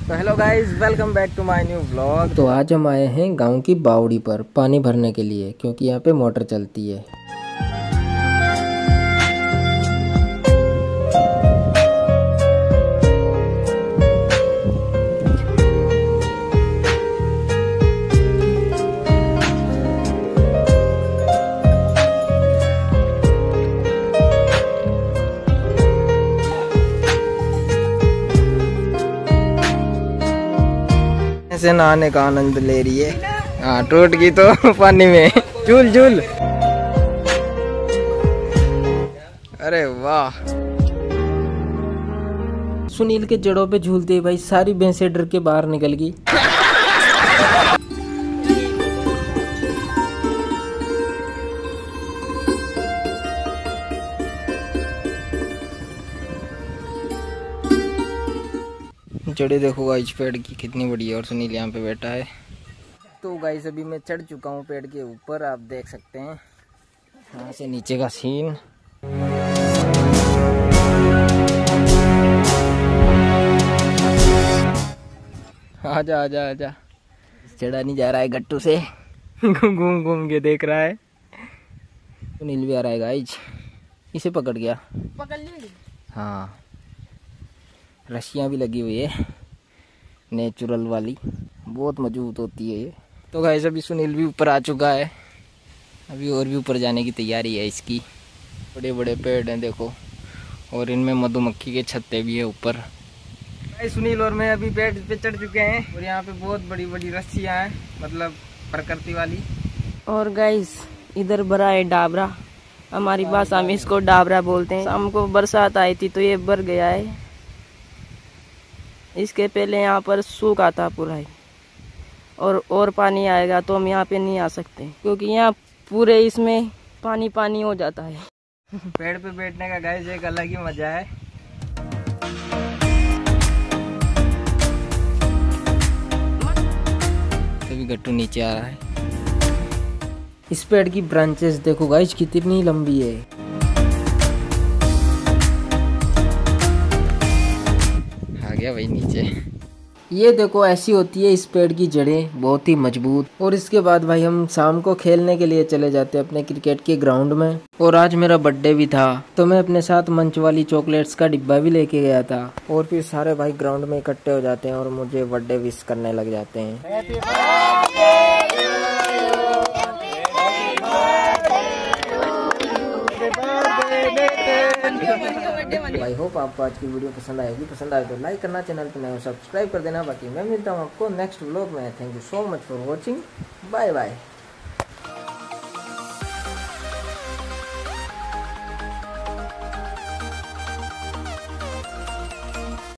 तो hello guys, welcome back to my new vlog. तो आज हम आए हैं गांव की बावड़ी पर पानी भरने के लिए, क्योंकि यहाँ पे मोटर चलती है। ऐसे नहाने का आनंद ले रही है। हाँ, टूट गई तो पानी में झूल झूल। अरे वाह, सुनील के जड़ों पे झूलते भाई सारी भैंसें डर के बाहर निकल गई। जड़े देखो गाइस पेड़ की कितनी बड़ी है और सुनील यहाँ पे बैठा है। तो गाइस अभी मैं चढ़ चुका हूँ पेड़ के ऊपर, आप देख सकते हैं यहाँ से नीचे का सीन। आजा आजा आजा, चढ़ा नहीं जा रहा है गट्टू से। घूम घूम के देख रहा है। सुनील भी आ रहा है गाइस, इसे पकड़ गया, पकड़ ली। हाँ, रस्सियाँ भी लगी हुई है नेचुरल वाली, बहुत मजबूत होती है ये। तो गाइस अभी सुनील भी ऊपर आ चुका है, अभी और भी ऊपर जाने की तैयारी है इसकी। बड़े बड़े पेड़ हैं देखो, और इनमें मधुमक्खी के छत्ते भी है ऊपर। गाइस सुनील और मैं अभी पेड़ पे चढ़ चुके हैं और यहाँ पे बहुत बड़ी बड़ी रस्सियाँ हैं, मतलब प्रकृति वाली। और गाइस इधर भरा है डाबरा, हमारी भाषा में इसको डाबरा बोलते हैं। शाम को बरसात आई थी तो ये भर गया है। इसके पहले यहाँ पर सूखा था पूरा ही, और पानी आएगा तो हम यहाँ पे नहीं आ सकते, क्योंकि यहाँ पूरे इसमें पानी पानी हो जाता है। पेड़ पे बैठने का गाइस एक अलग ही मजा है। अभी गट्टू नीचे आ रहा है। इस पेड़ की ब्रांचेस देखो गाइस कितनी लंबी है। भाई नीचे ये देखो ऐसी होती है इस पेड़ की जड़ें, बहुत ही मजबूत। और इसके बाद भाई हम शाम को खेलने के लिए चले जाते हैं अपने क्रिकेट के ग्राउंड में। और आज मेरा बर्थडे भी था तो मैं अपने साथ मंच वाली चॉकलेट्स का डिब्बा भी लेके गया था। और फिर सारे भाई ग्राउंड में इकट्ठे हो जाते हैं और मुझे बर्थडे विश करने लग जाते हैं। आई होप आपको आज की वीडियो पसंद आएगी। पसंद आए तो लाइक करना, चैनल पर नए हो सब्सक्राइब कर देना। बाकी मैं मिलता हूँ आपको नेक्स्ट व्लॉग में। Thank you so much for watching. Bye bye.